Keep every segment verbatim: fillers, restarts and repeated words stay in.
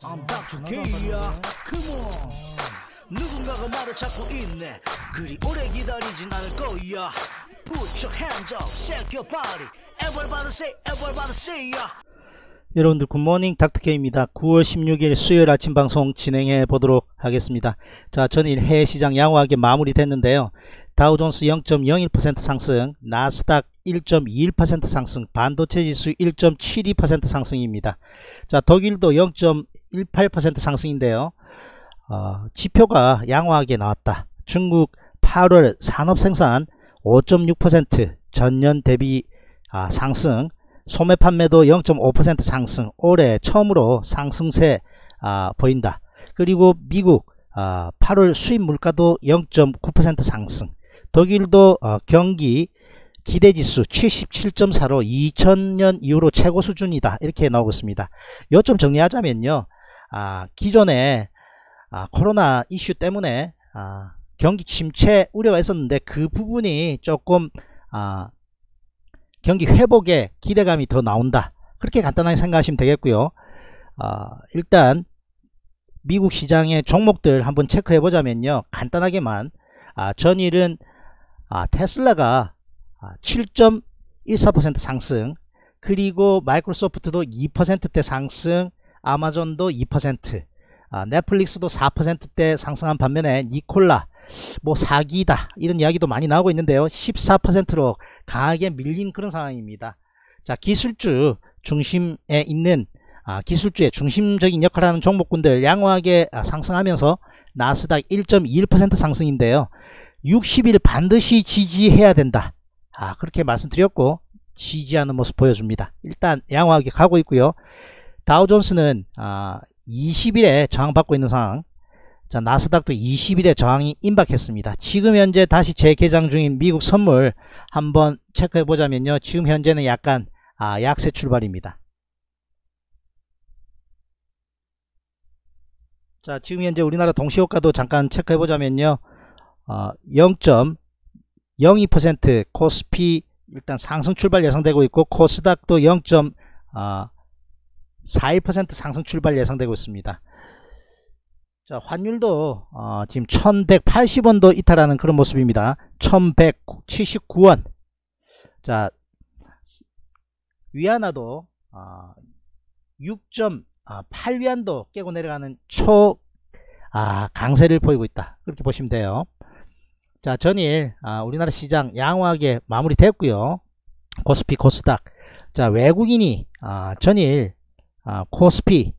I'm 닥터 K야. Come on. 누군가가 말을 찾고 있네. 그리 오래 기다리진 않을 거야. Put your hands up, shake your body. Everybody say, everybody say ya. 여러분들 굿모닝 닥터케이입니다. 구월 십육일 수요일 아침 방송 진행해 보도록 하겠습니다. 자, 전일 해외 시장 양호하게 마무리됐는데요. 다우존스 영 점 영일 퍼센트 상승, 나스닥 일 점 이일 퍼센트 상승, 반도체 지수 일 점 칠이 퍼센트 상승입니다. 자, 독일도 영 점 일팔 퍼센트 상승인데요. 어, 지표가 양호하게 나왔다. 중국 팔월 산업생산 오 점 육 퍼센트 전년 대비 아, 상승, 소매 판매도 영 점 오 퍼센트 상승, 올해 처음으로 상승세 아, 보인다. 그리고 미국 아, 팔월 수입 물가도 영 점 구 퍼센트 상승, 독일도 어, 경기 기대지수 칠십칠 점 사로 이천 년 이후로 최고 수준이다, 이렇게 나오고 있습니다. 요점 정리하자면요, 아, 기존에 아, 코로나 이슈 때문에 아, 경기 침체 우려가 있었는데 그 부분이 조금 아, 경기 회복에 기대감이 더 나온다, 그렇게 간단하게 생각하시면 되겠고요. 아, 일단 미국 시장의 종목들 한번 체크해 보자면요, 간단하게만 아, 전일은 아, 테슬라가 아, 칠 점 일사 퍼센트 상승, 그리고 마이크로소프트도 이 퍼센트대 상승, 아마존도 이 퍼센트, 아, 넷플릭스도 사 퍼센트대 상승한 반면에 니콜라 뭐 사기다 이런 이야기도 많이 나오고 있는데요, 십사 퍼센트로 강하게 밀린 그런 상황입니다. 자, 기술주 중심에 있는 아, 기술주의 중심적인 역할을 하는 종목군들 양호하게 아, 상승하면서 나스닥 일 점 이일 퍼센트 상승인데요, 육십 일 반드시 지지해야 된다, 아, 그렇게 말씀드렸고 지지하는 모습 보여줍니다. 일단 양호하게 가고 있고요. 다우존스는 아, 이십 일에 저항받고 있는 상황. 자, 나스닥도 이십 일에 저항이 임박했습니다. 지금 현재 다시 재개장 중인 미국 선물 한번 체크해 보자면요, 지금 현재는 약간 아, 약세 출발입니다. 자, 지금 현재 우리나라 동시호가도 잠깐 체크해 보자면요, 어, 영 점 영이 퍼센트 코스피 일단 상승 출발 예상되고 있고, 코스닥도 영 점 사일 퍼센트 상승 출발 예상되고 있습니다. 자, 환율도 어, 지금 천백팔십 원도 이탈하는 그런 모습입니다. 천백칠십구 원. 자, 위안화도 어, 육 점 팔 위안도 깨고 내려가는 초 아, 강세를 보이고 있다, 그렇게 보시면 돼요. 자, 전일 아, 우리나라 시장 양호하게 마무리됐고요. 코스피 코스닥. 자, 외국인이 아, 전일 아, 코스피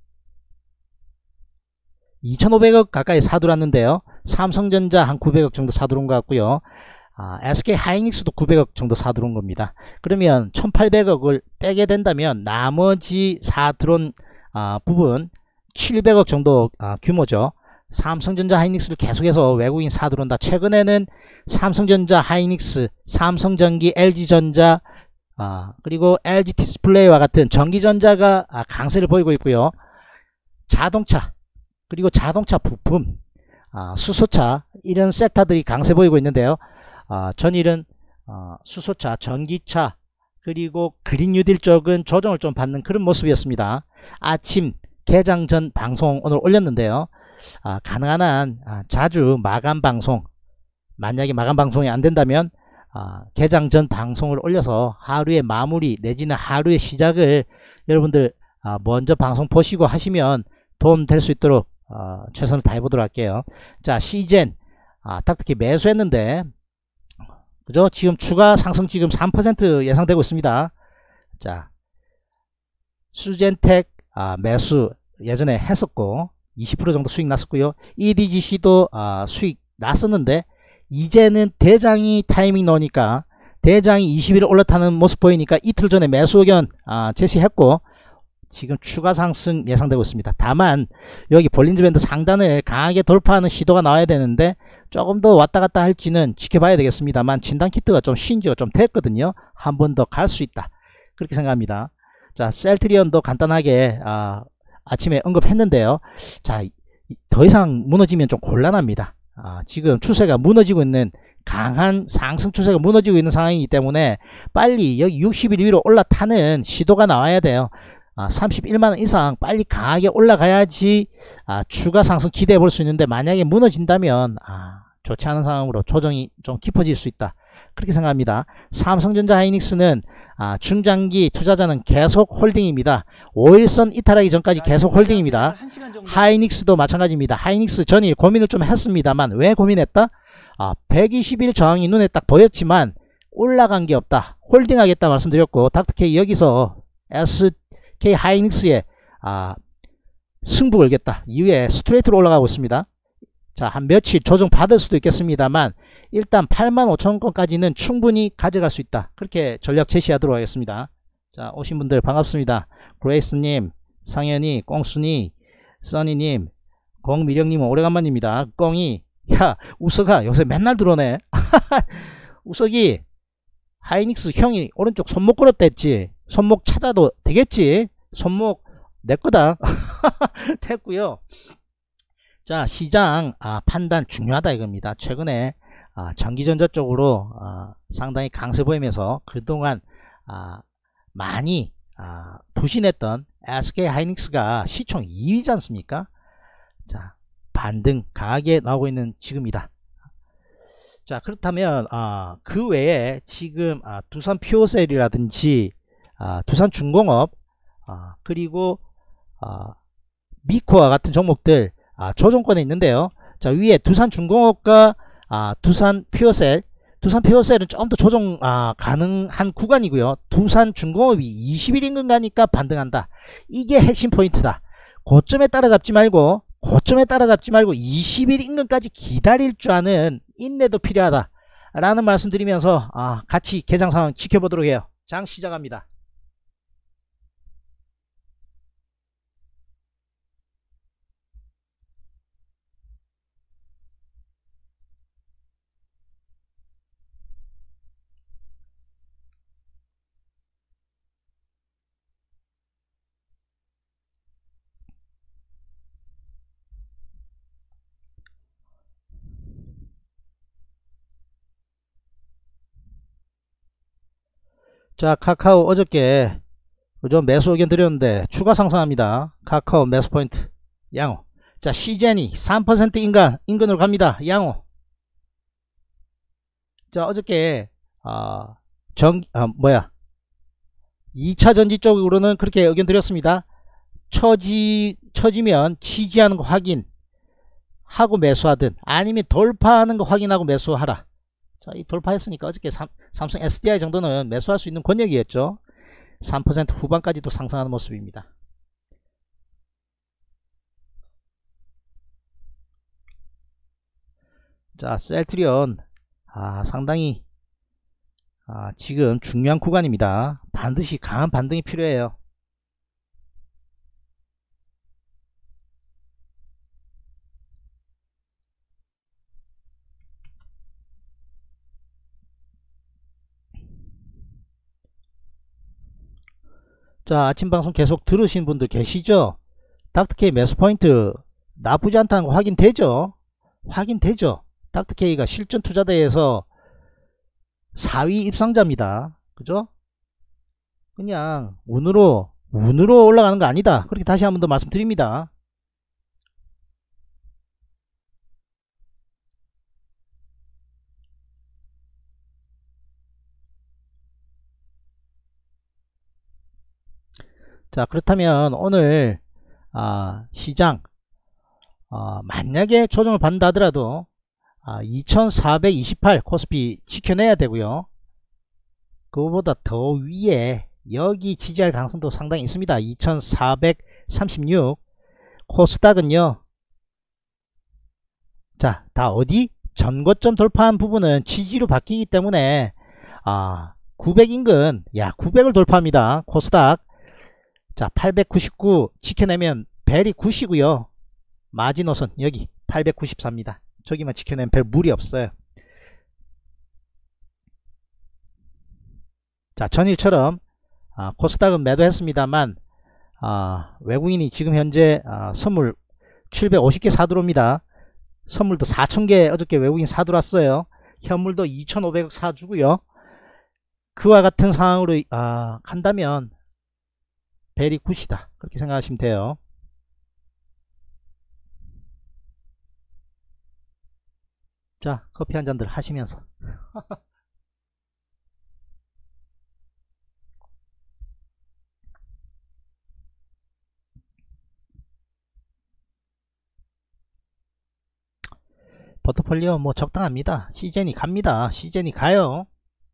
이천오백억 가까이 사들었는데요, 삼성전자 한 구백억 정도 사들은 것 같고요. 아, 에스케이하이닉스도 구백억 정도 사들은 겁니다. 그러면 천팔백억을 빼게 된다면 나머지 사들은 아, 부분 칠백억 정도 아, 규모죠. 삼성전자 하이닉스를 계속해서 외국인 사들어온다. 최근에는 삼성전자 하이닉스, 삼성전기, 엘지전자 아, 그리고 엘지디스플레이와 같은 전기전자가 아, 강세를 보이고 있고요. 자동차 그리고 자동차 부품, 아, 수소차 이런 섹터들이 강세 보이고 있는데요, 아, 전일은 어, 수소차, 전기차 그리고 그린 뉴딜 쪽은 조정을 좀 받는 그런 모습이었습니다. 아침 개장 전 방송 오늘 올렸는데요, 아, 가능한 한 아, 자주 마감 방송, 만약에 마감 방송이 안 된다면 아, 개장 전 방송을 올려서 하루의 마무리 내지는 하루의 시작을 여러분들 아, 먼저 방송 보시고 하시면 도움 될 수 있도록 어, 최선을 다해 보도록 할게요. 자, 시젠 아, 닥터케이 매수했는데 그죠? 지금 추가 상승 지금 삼 퍼센트 예상되고 있습니다. 자, 수젠텍 아, 매수 예전에 했었고 이십 퍼센트 정도 수익 났었고요. 이디지씨도 아, 수익 났었는데 이제는 대장이 타이밍 나오니까 대장이 이십 일 올라타는 모습 보이니까 이틀 전에 매수 의견 아, 제시했고 지금 추가 상승 예상되고 있습니다. 다만 여기 볼린저 밴드 상단을 강하게 돌파하는 시도가 나와야 되는데 조금 더 왔다 갔다 할지는 지켜봐야 되겠습니다만 진단키트가 좀 쉰 지가 좀 됐거든요. 한 번 더 갈 수 있다, 그렇게 생각합니다. 자, 셀트리온도 간단하게 아, 아침에 언급했는데요. 자, 더 이상 무너지면 좀 곤란합니다. 아, 지금 추세가 무너지고 있는, 강한 상승 추세가 무너지고 있는 상황이기 때문에 빨리 여기 육십 일 위로 올라타는 시도가 나와야 돼요. 아, 삼십일만원 이상 빨리 강하게 올라가야지 아, 추가 상승 기대해 볼 수 있는데, 만약에 무너진다면 아, 좋지 않은 상황으로 조정이 좀 깊어질 수 있다, 그렇게 생각합니다. 삼성전자 하이닉스는 아, 중장기 투자자는 계속 홀딩입니다. 오일선 이탈하기 전까지 계속 홀딩입니다. 하이닉스도 마찬가지입니다. 하이닉스 전일 고민을 좀 했습니다만, 왜 고민했다? 아, 백이십 일 저항이 눈에 딱 보였지만 올라간 게 없다, 홀딩하겠다 말씀드렸고, 닥터케이 여기서 에스케이 하이닉스에 아, 승부 걸겠다 이후에 스트레이트로 올라가고 있습니다. 자, 한 며칠 조정 받을 수도 있겠습니다만 일단 팔만 오천원권까지는 충분히 가져갈 수 있다, 그렇게 전략 제시하도록 하겠습니다. 자, 오신 분들 반갑습니다. 그레이스님, 상현이, 꽁순이, 써니님, 공미령님은 오래간만입니다. 꽁이, 야 우석아 요새 맨날 들어오네. 우석이 하이닉스 형이 오른쪽 손목 걸었다 했지, 손목 찾아도 되겠지, 손목 내거다. 됐고요. 자, 시장 아, 판단 중요하다 이겁니다. 최근에 아, 전기전자 쪽으로 아, 상당히 강세 보이면서 그동안 아, 많이 아, 부진했던 에스케이 하이닉스가 시총 이 위지 않습니까? 자, 반등 강하게 나오고 있는 지금이다. 자, 그렇다면 아, 그 외에 지금 아, 두산 퓨어셀이라든지 아, 두산중공업 아, 그리고 아, 미코와 같은 종목들 아, 조정권에 있는데요. 자, 위에 두산중공업과 아, 두산 퓨어셀, 두산 퓨어셀은 좀 더 조정 아, 가능한 구간이고요. 두산중공업이 이십 일 인근 가니까 반등한다, 이게 핵심 포인트다. 고점에 따라잡지 말고 고점에 따라잡지 말고 이십 일 인근까지 기다릴 줄 아는 인내도 필요하다 라는 말씀 드리면서 아, 같이 개장 상황 지켜보도록 해요. 장 시작합니다. 자, 카카오 어저께 그죠, 매수 의견 드렸는데 추가 상승합니다. 카카오 매수 포인트 양호. 자, 시젠이 삼 퍼센트 인간 인근으로 갑니다. 양호. 자, 어저께 아, 정 아, 뭐야 이 차 전지 쪽으로는 그렇게 의견 드렸습니다. 처지 처지면 지지하는 거 확인 하고 매수하든, 아니면 돌파하는 거 확인하고 매수하라. 자, 이 돌파했으니까 어저께 삼, 삼성 에스디아이 정도는 매수할 수 있는 권역이었죠. 삼 퍼센트 후반까지도 상승하는 모습입니다. 자, 셀트리온 아, 상당히 아, 지금 중요한 구간입니다. 반드시 강한 반등이 필요해요. 자, 아침 방송 계속 들으신 분들 계시죠? 닥터케이 매수 포인트 나쁘지 않다는 거 확인되죠? 확인되죠? 닥터케이가 실전 투자대에서 사 위 입상자입니다. 그죠? 그냥 운으로 운으로 올라가는 거 아니다, 그렇게 다시 한 번 더 말씀드립니다. 자, 그렇다면 오늘 아, 시장 아, 만약에 조정을 받는다 하더라도 아, 이천사백이십팔 코스피 지켜내야 되고요. 그거보다 더 위에 여기 지지할 가능성도 상당히 있습니다. 이천사백삼십육. 코스닥은요, 자, 다 어디 전고점 돌파한 부분은 지지로 바뀌기 때문에 아, 구백 인근, 야 구백을 돌파합니다. 코스닥. 자, 팔백구십구 지켜내면 벨이 굿이고요. 마지노선 여기 팔백구십사입니다. 저기만 지켜내면 별 무리 없어요. 자, 전일처럼 아, 코스닥은 매도했습니다만 아, 외국인이 지금 현재 아, 선물 칠백오십 개 사들어옵니다. 선물도 사천 개 어저께 외국인 사들어왔어요. 현물도 이천오백억 사주고요. 그와 같은 상황으로 아, 간다면 베리 굿이다 그렇게 생각하시면 돼요. 자, 커피 한 잔들 하시면서 포트폴리오 뭐 적당합니다. 시즌이 갑니다. 시즌이 가요.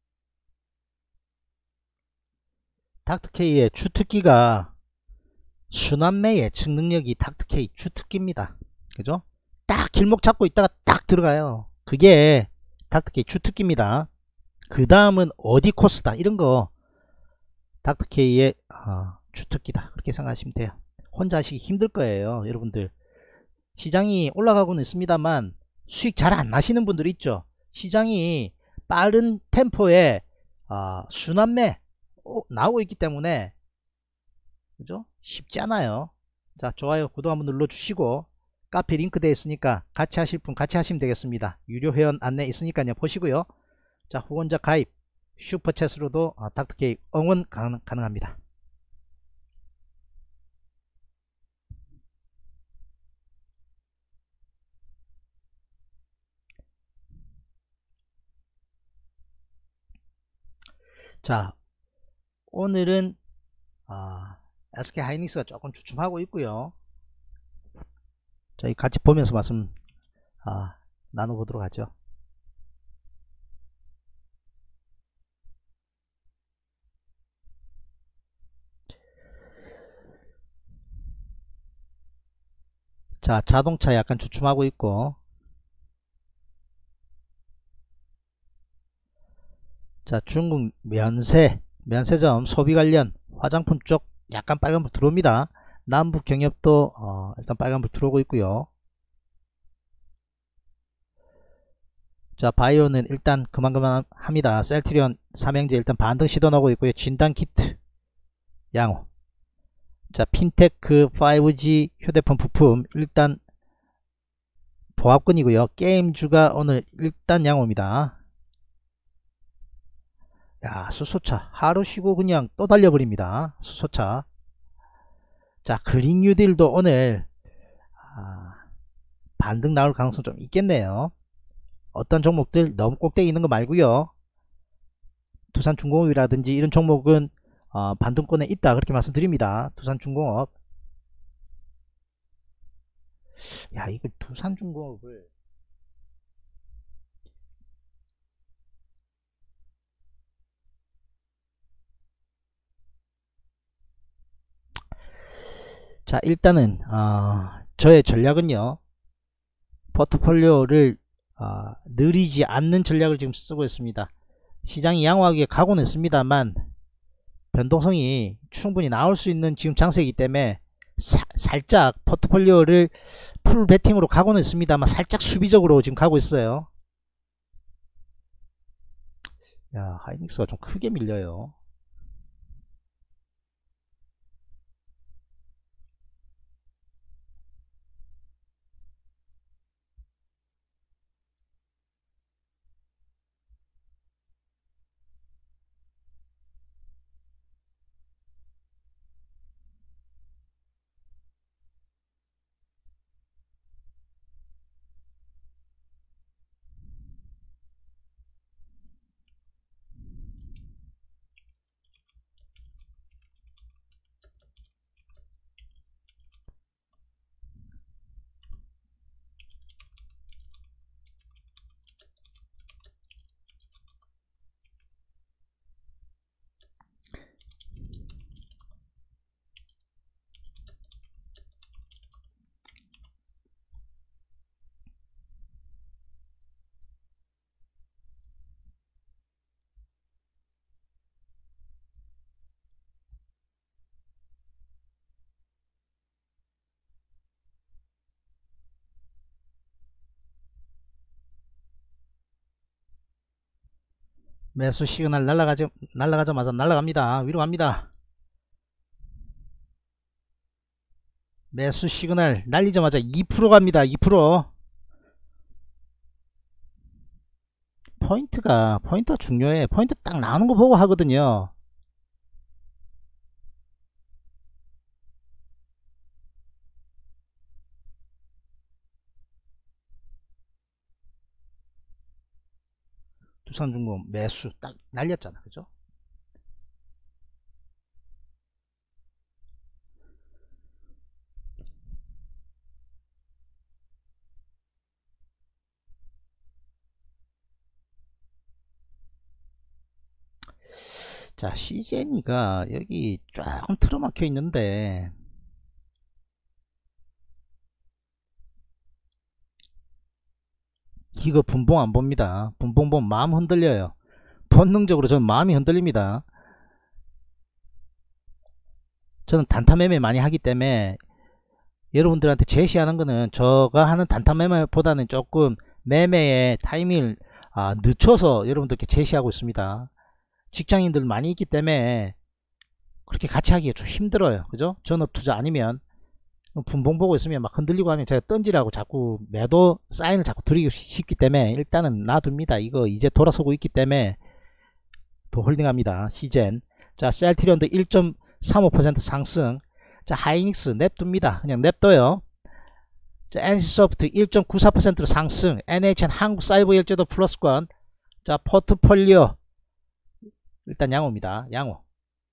닥터케이의 주특기가 순환매의 측능력이 닥터케이 주특기입니다. 그죠? 딱 길목 잡고 있다가 딱 들어가요. 그게 닥터케이 주특기입니다. 그 다음은 어디 코스다 이런거 닥터케이의 어, 주특기다 그렇게 생각하시면 돼요. 혼자 하시기 힘들 거예요. 여러분들 시장이 올라가고는 있습니다만 수익 잘 안 나시는 분들 있죠. 시장이 빠른 템포에 어, 순환매 어, 나오고 있기 때문에 그죠? 쉽지 않아요. 자, 좋아요 구독 한번 눌러 주시고 카페 링크 되어 있으니까 같이 하실 분 같이 하시면 되겠습니다. 유료 회원 안내 있으니까요 보시고요. 자, 후원자 가입 슈퍼챗으로도 어, 닥터케이 응원 가능, 가능합니다. 자, 오늘은 어, 에스케이 하이닉스가 조금 주춤하고 있고요. 저희 같이 보면서 말씀 아, 나눠보도록 하죠. 자, 자동차 약간 주춤하고 있고, 자, 중국 면세 면세점 소비 관련 화장품 쪽 약간 빨간불 들어옵니다. 남북 경협도 어, 일단 빨간불 들어오고 있고요. 자, 바이오는 일단 그만그만 합니다. 셀트리온 삼형제 일단 반등 시도 나오고 있고요. 진단키트 양호. 자, 핀테크 파이브지 휴대폰 부품 일단 보합권이고요. 게임주가 오늘 일단 양호입니다. 야, 수소차 하루 쉬고 그냥 또 달려버립니다. 수소차. 자, 그린 뉴딜도 오늘 아, 반등 나올 가능성 좀 있겠네요. 어떤 종목들 너무 꼭대기 있는 거 말고요. 두산중공업이라든지 이런 종목은 어, 반등권에 있다 그렇게 말씀드립니다. 두산중공업. 야, 이거 두산중공업을 자, 일단은 어, 저의 전략은요, 포트폴리오를 어, 느리지 않는 전략을 지금 쓰고 있습니다. 시장이 양호하게 가고는 있습니다만 변동성이 충분히 나올 수 있는 지금 장세이기 때문에 사, 살짝 포트폴리오를 풀 베팅으로 가고는 있습니다만 살짝 수비적으로 지금 가고 있어요. 야, 하이닉스가 좀 크게 밀려요. 매수 시그널 날라가자, 날라가자마자 날라갑니다. 위로 갑니다. 매수 시그널 날리자마자 이 퍼센트 갑니다. 이 퍼센트. 포인트가 포인트가 중요해. 포인트 딱 나오는 거 보고 하거든요. 두산중공 매수 딱 날렸잖아. 그죠? 자, 씨제니가 여기 조금 틀어막혀 있는데 이거 분봉 안 봅니다. 분봉 보면 마음 흔들려요. 본능적으로 저는 마음이 흔들립니다. 저는 단타 매매 많이 하기 때문에 여러분들한테 제시하는 거는 제가 하는 단타 매매보다는 조금 매매의 타이밍을 아, 늦춰서 여러분들께 제시하고 있습니다. 직장인들 많이 있기 때문에 그렇게 같이 하기가 좀 힘들어요. 그죠? 전업 투자 아니면 분봉 보고 있으면 막 흔들리고 하면 제가 던지라고 자꾸 매도 사인을 자꾸 드리고 싶기 때문에 일단은 놔둡니다. 이거 이제 돌아서고 있기 때문에 더 홀딩합니다. 시젠. 자, 셀트리온도 일 점 삼오 퍼센트 상승. 자, 하이닉스 냅둡니다. 그냥 냅둬요. 자, 엔씨소프트 일 점 구사 퍼센트로 상승. 엔에이치엔 한국사이버일제도 플러스권. 자, 포트폴리오 일단 양호입니다. 양호.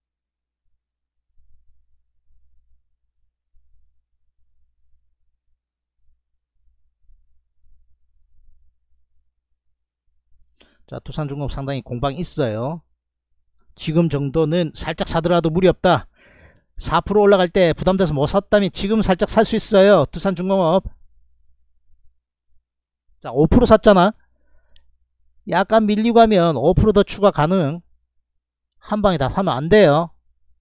자, 두산중공 상당히 공방 있어요. 지금 정도는 살짝 사더라도 무리 없다. 사 퍼센트 올라갈 때 부담돼서 못 샀다면 지금 살짝 살 수 있어요. 두산중공업. 자, 오 퍼센트 샀잖아. 약간 밀리고 하면 오 퍼센트 더 추가 가능. 한 방에 다 사면 안 돼요.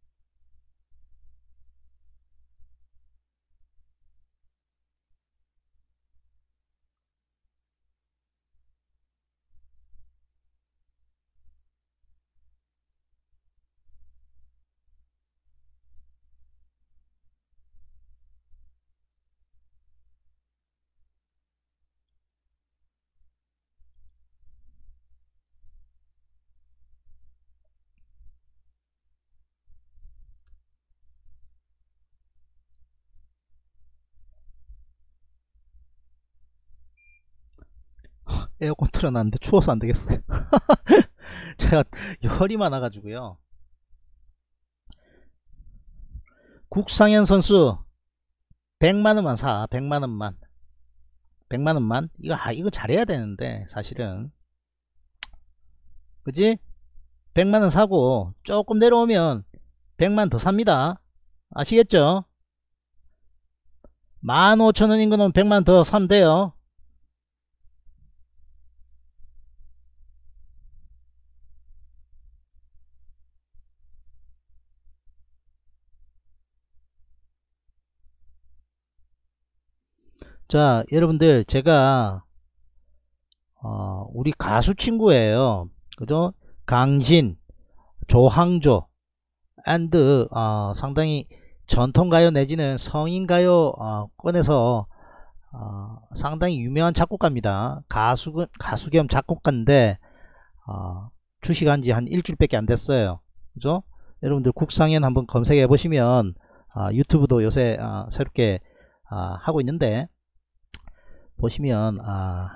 에어컨 틀어놨는데 추워서 안 되겠어요. 제가 열이 많아가지고요. 국상현 선수 백만원만 사. 백만원만. 백만원만. 이거, 아, 이거 잘해야 되는데, 사실은. 그지? 백만원 사고, 조금 내려오면 백만 더 삽니다. 아시겠죠? 만 오천원인 거는 백만 더 사면 돼요. 자, 여러분들, 제가, 어, 우리 가수 친구예요. 그죠? 강진, 조항조, 앤드, 어, 상당히 전통가요 내지는 성인가요, 어, 꺼내서, 어, 상당히 유명한 작곡가입니다. 가수, 가수 겸 작곡가인데, 어, 주식한 지 한 일주일밖에 안 됐어요. 그죠? 여러분들 국상현 한번 검색해 보시면, 어, 유튜브도 요새, 어, 새롭게, 어, 하고 있는데, 보시면, 아,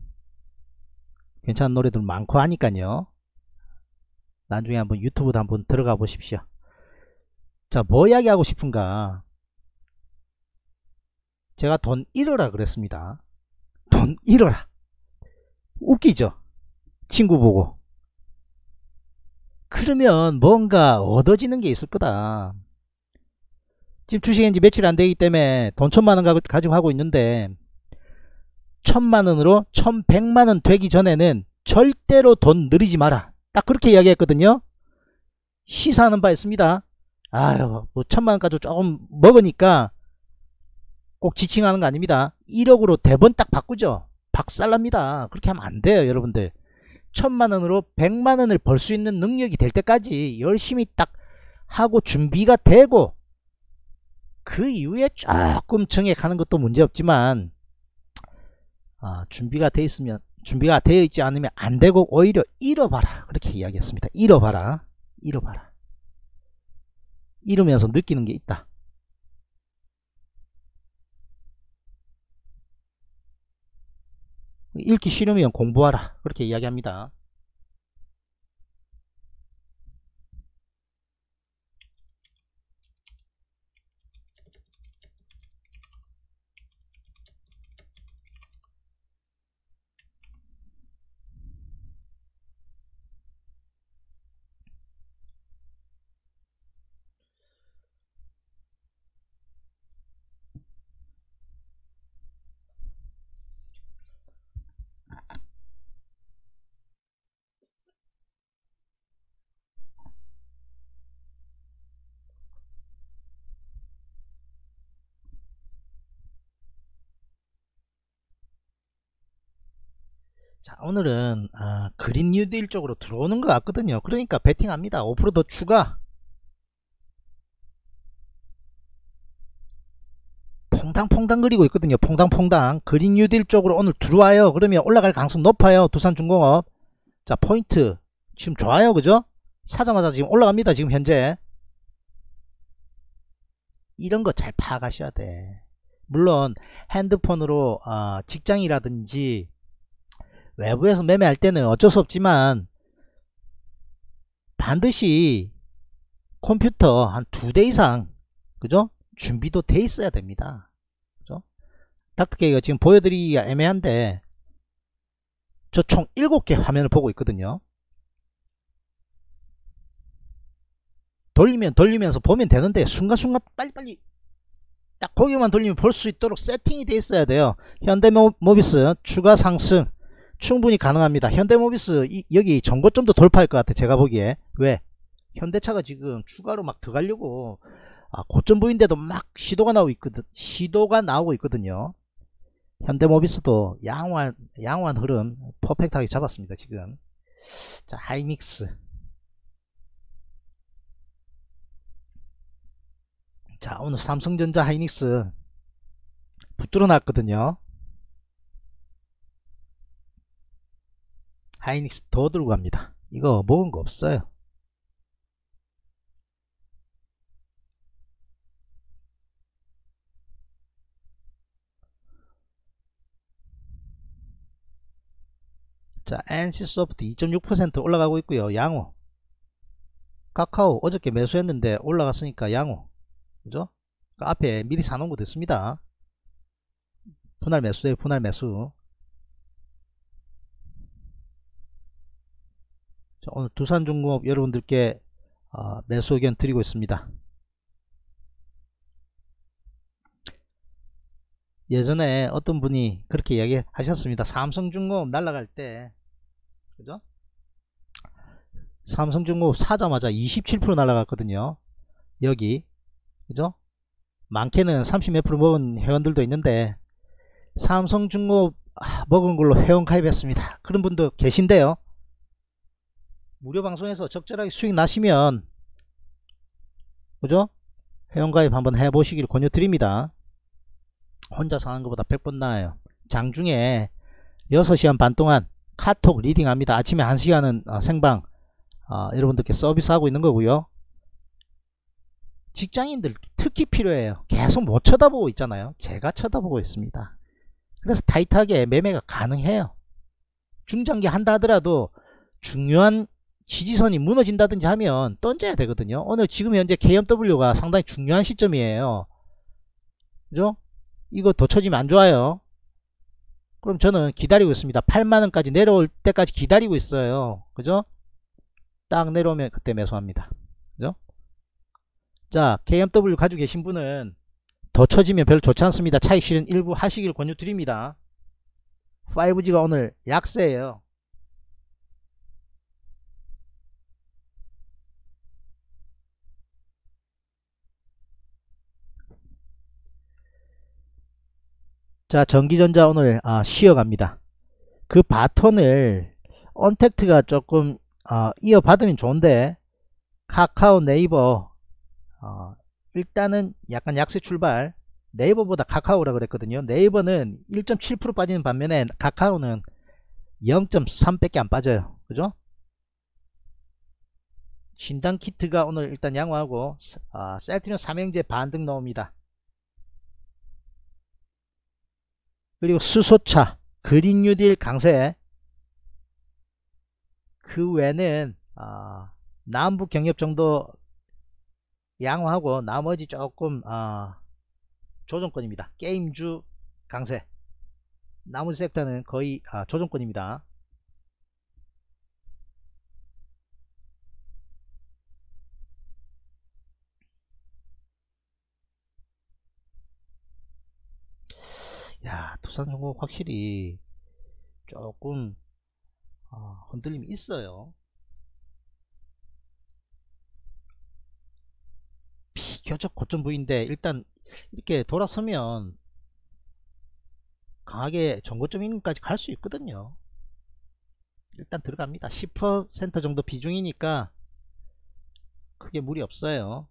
괜찮은 노래들 많고 하니까요. 나중에 한번 유튜브도 한번 들어가 보십시오. 자, 뭐 이야기하고 싶은가? 제가 돈 잃어라 그랬습니다. 돈 잃어라. 웃기죠? 친구 보고. 그러면 뭔가 얻어지는 게 있을 거다. 지금 주식인지 며칠 안 되기 때문에 돈 천만원 가지고 하고 있는데, 천만원으로 천백만원 되기 전에는 절대로 돈 늘리지 마라. 딱 그렇게 이야기했거든요. 시사하는 바 있습니다. 아유, 뭐 천만원까지 조금 먹으니까 꼭 지칭하는 거 아닙니다. 일억으로 대번 딱 바꾸죠. 박살납니다. 그렇게 하면 안 돼요, 여러분들. 천만원으로 백만원을 벌 수 있는 능력이 될 때까지 열심히 딱 하고 준비가 되고, 그 이후에 조금 정액하는 것도 문제없지만, 아, 준비가 돼 있으면, 준비가 되어 있지 않으면 안 되고 오히려 잃어봐라. 그렇게 이야기했습니다. 잃어봐라. 잃어봐라. 잃으면서 느끼는 게 있다. 읽기 싫으면 공부하라. 그렇게 이야기합니다. 자, 오늘은 아, 그린 뉴딜 쪽으로 들어오는 것 같거든요. 그러니까 베팅합니다. 오 퍼센트 더 추가. 퐁당퐁당 그리고 있거든요. 퐁당퐁당. 그린 뉴딜 쪽으로 오늘 들어와요. 그러면 올라갈 가능성 높아요. 두산중공업. 자, 포인트 지금 좋아요. 그죠? 사자마자 지금 올라갑니다. 지금 현재. 이런 거 잘 파악하셔야 돼. 물론 핸드폰으로 어, 직장이라든지 외부에서 매매할 때는 어쩔 수 없지만 반드시 컴퓨터 한 두 대 이상, 그죠? 준비도 돼 있어야 됩니다. 그죠? 닥터케이가 지금 보여드리기가 애매한데 저 총 일곱 개 화면을 보고 있거든요. 돌리면 돌리면서 보면 되는데 순간순간 빨리빨리 딱 고개만 돌리면 볼 수 있도록 세팅이 돼 있어야 돼요. 현대모비스 추가 상승 충분히 가능합니다. 현대모비스 이, 여기 전고점도 돌파할 것 같아. 제가 보기에. 왜? 현대차가 지금 추가로 막 들어가려고 아, 고점 부인데도 막 시도가 나오고 있거든. 시도가 나오고 있거든요. 현대모비스도 양호한 양호한 흐름 퍼펙트하게 잡았습니다. 지금. 자, 하이닉스. 자, 오늘 삼성전자 하이닉스 붙들어 놨거든요. 하이닉스 더 들고 갑니다. 이거 먹은 거 없어요. 자, 엔씨소프트 이 점 육 퍼센트 올라가고 있고요. 양호. 카카오 어저께 매수했는데 올라갔으니까 양호. 그죠? 그 앞에 미리 사놓은 거 됐습니다. 분할 매수예요. 분할 매수. 자, 오늘 두산중공업 여러분들께 어, 매수 의견 드리고 있습니다. 예전에 어떤 분이 그렇게 이야기 하셨습니다. 삼성중공업 날아갈 때, 그죠? 삼성중공업 사자마자 이십칠 퍼센트 날아갔거든요. 여기, 그죠? 많게는 삼십 몇 프로 먹은 회원들도 있는데 삼성중공업 아, 먹은 걸로 회원 가입했습니다. 그런 분도 계신데요. 무료 방송에서 적절하게 수익 나시면, 그죠? 회원 가입 한번 해보시길 권유드립니다. 혼자서 하는 것보다 백 번 나아요. 장중에 여섯 시간 반 동안 카톡 리딩 합니다. 아침에 한 시간은 어, 생방 어, 여러분들께 서비스하고 있는 거고요. 직장인들 특히 필요해요. 계속 못 쳐다보고 있잖아요. 제가 쳐다보고 있습니다. 그래서 타이트하게 매매가 가능해요. 중장기 한다 하더라도 중요한 지지선이 무너진다든지 하면 던져야 되거든요. 오늘 지금 현재 케이엠더블유가 상당히 중요한 시점이에요. 그죠? 이거 더 쳐지면 안 좋아요. 그럼 저는 기다리고 있습니다. 팔만원까지 내려올 때까지 기다리고 있어요. 그죠? 딱 내려오면 그때 매수합니다. 그죠? 자, 케이엠더블유 가지고 계신 분은 더 쳐지면 별로 좋지 않습니다. 차익 실현 일부 하시길 권유드립니다. 파이브지가 오늘 약세예요. 자, 전기전자 오늘 아, 쉬어갑니다. 그 바톤을 언택트가 조금 어, 이어받으면 좋은데 카카오, 네이버 어, 일단은 약간 약세 출발. 네이버보다 카카오라 그랬거든요. 네이버는 일 점 칠 퍼센트 빠지는 반면에 카카오는 영 점 삼 밖에 안 빠져요. 그죠? 신단키트가 오늘 일단 양호하고 어, 셀트리온 삼형제 반등 나옵니다. 그리고 수소차 그린 뉴딜 강세. 그 외에는 어, 남북 경협 정도 양호하고 나머지 조금 어, 조정권입니다. 게임주 강세. 나머지 섹터는 거의 어, 조정권입니다. 야, 두산중공업 확실히 조금 어, 흔들림이 있어요. 비교적 고점 부위인데 일단 이렇게 돌아서면 강하게 전고점 인근까지 갈 수 있거든요. 일단 들어갑니다. 십 퍼센트 정도 비중이니까 크게 무리 없어요.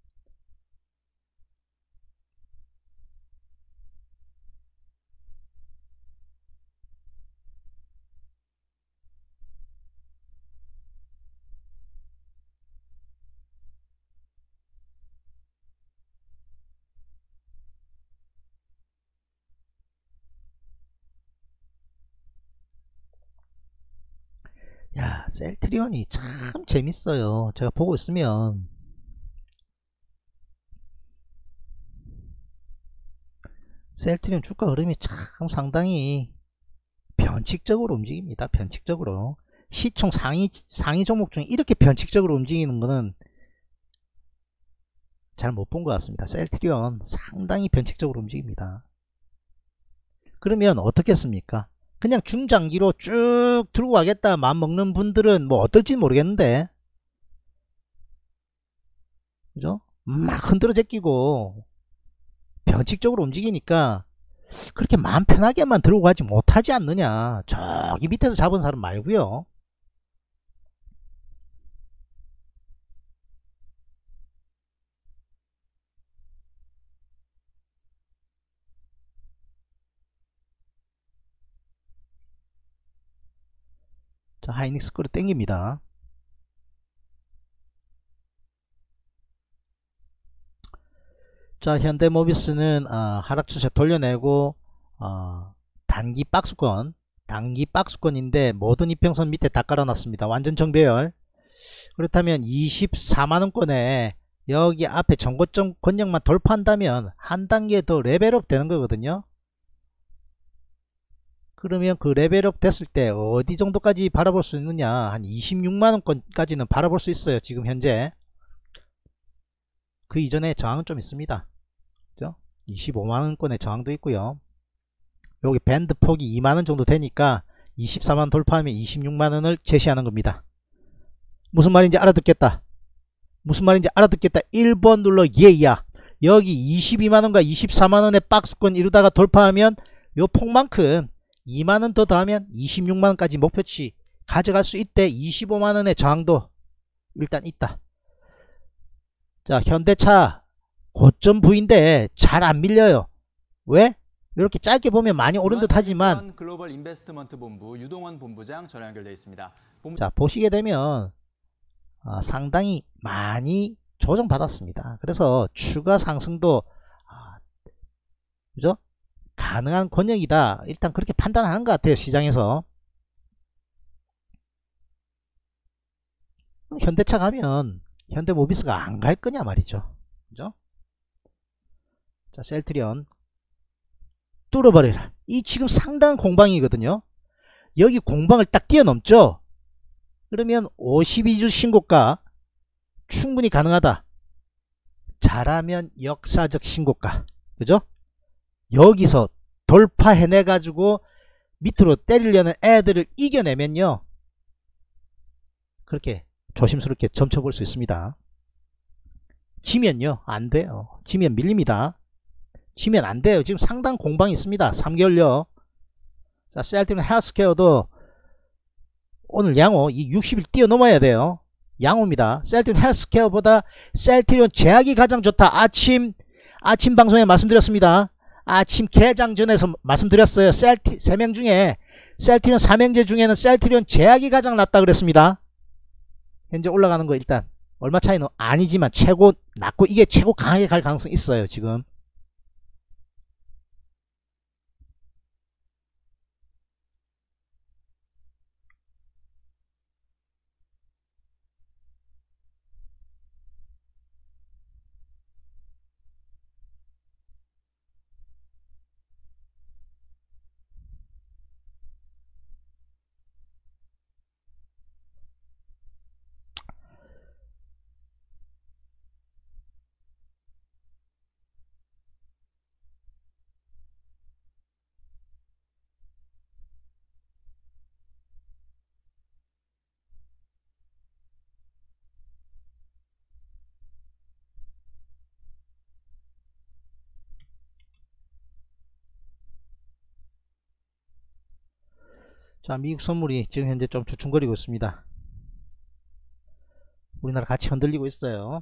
야, 셀트리온이 참 재밌어요. 제가 보고 있으면 셀트리온 주가 흐름이 참 상당히 변칙적으로 움직입니다. 변칙적으로. 시총 상위 상위 종목 중에 이렇게 변칙적으로 움직이는 거는 잘 못 본 것 같습니다. 셀트리온 상당히 변칙적으로 움직입니다. 그러면 어떻겠습니까? 그냥 중장기로 쭉 들고 가겠다 마음 먹는 분들은 뭐 어떨지 모르겠는데, 그죠? 막 흔들어 제끼고 변칙적으로 움직이니까 그렇게 마음 편하게만 들고 가지 못하지 않느냐. 저기 밑에서 잡은 사람 말고요. 자, 하이닉스 거로 땡깁니다. 자, 현대모비스는 어, 하락 추세 돌려내고 어, 단기 박스권 단기 박스권인데 모든 이평선 밑에 다 깔아놨습니다. 완전 정배열. 그렇다면 이십사만원권에 여기 앞에 전고점 권역만 돌파한다면 한 단계 더 레벨업 되는 거거든요. 그러면 그 레벨업 됐을 때 어디 정도까지 바라볼 수 있느냐, 한 이십육만원권까지는 바라볼 수 있어요. 지금 현재. 그 이전에 저항은 좀 있습니다. 그죠? 이십오만원권의 저항도 있고요. 여기 밴드 폭이 이만원 정도 되니까 이십사만 돌파하면 이십육만원을 제시하는 겁니다. 무슨 말인지 알아듣겠다. 무슨 말인지 알아듣겠다. 일 번 눌러 예야. 여기 이십이만원과 이십사만원의 박스권 이루다가 돌파하면 요 폭만큼 이만원 더 더하면 이십육만원까지 목표치 가져갈 수 있대. 이십오만원의 저항도 일단 있다. 자, 현대차 고점 부인데 잘 안 밀려요. 왜? 이렇게 짧게 보면 많이 오른 듯 하지만, 글로벌 인베스트먼트 본부 유동원 본부장 전화 연결되어 있습니다. 본부... 자, 보시게 되면 어, 상당히 많이 조정받았습니다. 그래서 추가 상승도 어, 그죠? 가능한 권역이다. 일단 그렇게 판단하는 것 같아요. 시장에서. 현대차 가면 현대모비스가 안 갈 거냐 말이죠. 그죠? 자, 셀트리온 뚫어버려라. 이 지금 상당한 공방이거든요. 여기 공방을 딱 뛰어넘죠. 그러면 오십이 주 신고가 충분히 가능하다. 잘하면 역사적 신고가. 그죠? 여기서 돌파해내 가지고 밑으로 때리려는 애들을 이겨내면요, 그렇게 조심스럽게 점쳐볼 수 있습니다. 지면요 안 돼요. 지면 밀립니다. 지면 안 돼요. 지금 상당 공방이 있습니다. 삼 개월요. 자, 셀트리온 헬스케어도 오늘 양호 이 육십 일 뛰어넘어야 돼요. 양호입니다. 셀트리온 헬스케어보다 셀트리온 제약이 가장 좋다. 아침 아침 방송에 말씀드렸습니다. 아침 개장 전에서 말씀드렸어요. 셀티 세 명 중에 셀트리온 삼형제 중에는 셀트리온 제약이 가장 낫다 그랬습니다. 현재 올라가는 거 일단 얼마 차이는 아니지만 최고 낮고 이게 최고 강하게 갈 가능성이 있어요. 지금 자, 미국 선물이 지금 현재 좀 주춤거리고 있습니다. 우리나라 같이 흔들리고 있어요.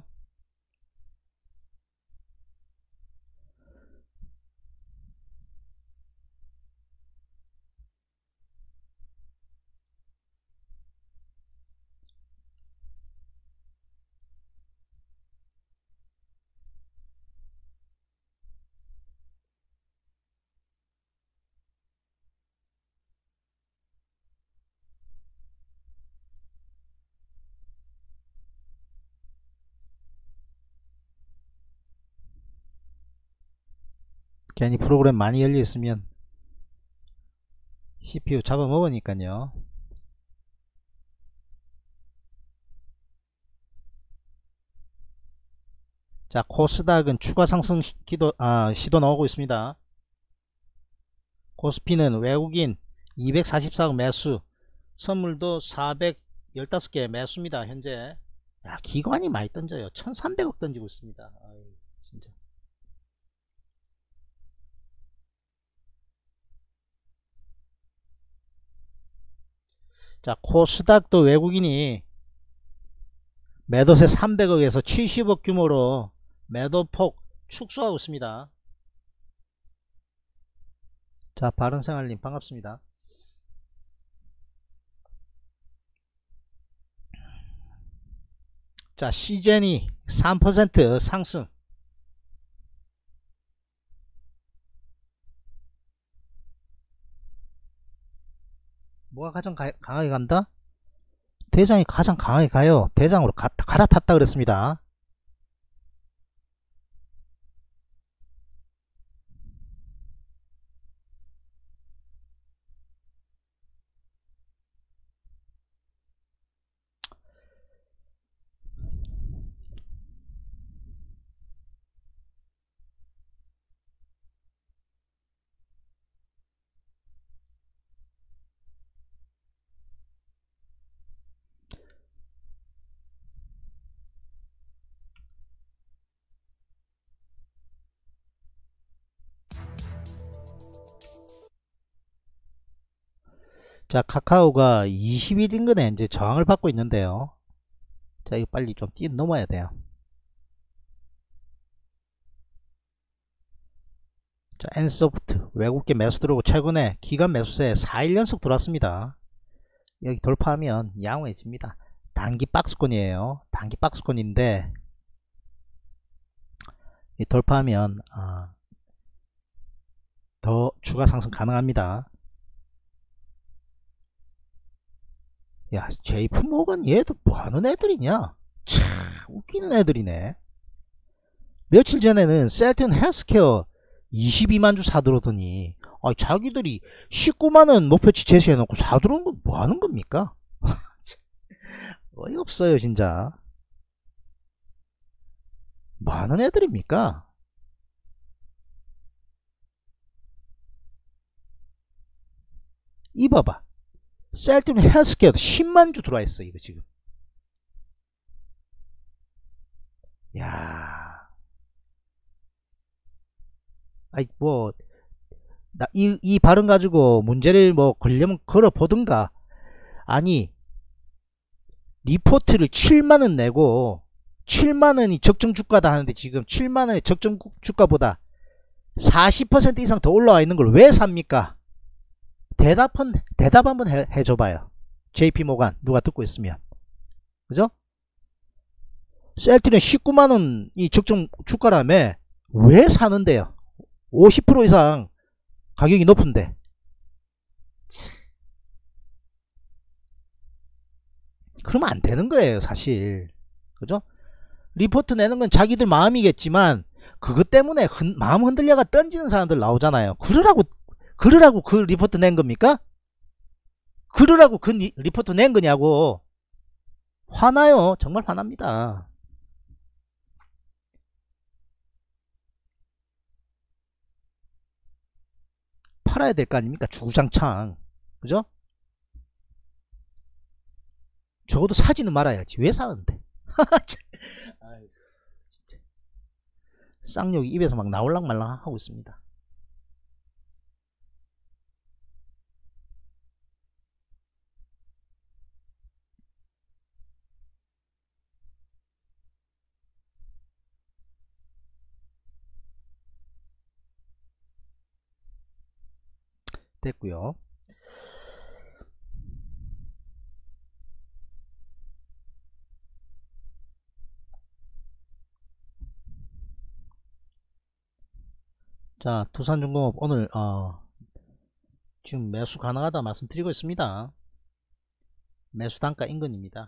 괜히 프로그램 많이 열려 있으면 씨피유 잡아먹으니까요. 자, 코스닥은 추가 상승 기도, 아, 시도 나오고 있습니다. 코스피는 외국인 이백사십사억 매수, 선물도 사백십오 개 매수입니다. 현재. 야, 기관이 많이 던져요. 천삼백억 던지고 있습니다. 아유, 진짜. 자, 코스닥도 외국인이 매도세 삼백억에서 칠십억 규모로 매도폭 축소하고 있습니다. 자, 바른생활님 반갑습니다. 자, 시젠이 삼 퍼센트 상승. 뭐가 가장 가, 강하게 간다? 대장이 가장 강하게 가요. 대장으로 가, 갈아탔다 그랬습니다. 자, 카카오가 이십 일 인근에 이제 저항을 받고 있는데요. 자, 이거 빨리 좀 뛰어 넘어야 돼요. 자, 엔소프트 외국계 매수 들어오고 최근에 기관 매수세 사 일 연속 들어왔습니다. 여기 돌파하면 양호해집니다. 단기 박스권이에요. 단기 박스권인데 이 돌파하면 아, 더 추가 상승 가능합니다. 야, 제이피모건 얘도 뭐하는 애들이냐? 참 웃기는 애들이네. 며칠 전에는 셀튼 헬스케어 이십이만 주 사들어오더니 아, 자기들이 십구만원 목표치 제시해놓고 사들어온 건 뭐하는 겁니까? 어이없어요 진짜. 뭐하는 애들입니까? 이 봐봐, 셀튼 헬스케어도 십만 주 들어와 있어 이거 지금. 야, 아이 뭐 나 이 이 발언 가지고 문제를 뭐 걸려면 걸어 보든가. 아니 리포트를 칠만원 내고 칠만원이 적정 주가다 하는데 지금 칠만원의 적정 주가보다 사십 퍼센트 이상 더 올라와 있는 걸 왜 삽니까? 대답은 대답 한번 해, 해줘봐요. 제이피모간 누가 듣고 있으면. 그죠? 셀트는 십구만원이 적정 주가라며 왜 사는데요? 오십 퍼센트 이상 가격이 높은데. 그러면 안 되는 거예요 사실. 그죠? 리포트 내는 건 자기들 마음이겠지만 그것 때문에 흔, 마음 흔들려가 던지는 사람들 나오잖아요. 그러라고 그러라고 그 리포트 낸 겁니까? 그러라고 그 리, 리포트 낸 거냐고. 화나요. 정말 화납니다. 팔아야 될 거 아닙니까? 주구장창. 그죠? 적어도 사지는 말아야지. 왜 사는데? 쌍욕이 입에서 막 나올랑 말랑 하고 있습니다. 됐고요. 자, 두산중공업 오늘 어, 지금 매수 가능하다 말씀드리고 있습니다. 매수 단가 인근입니다.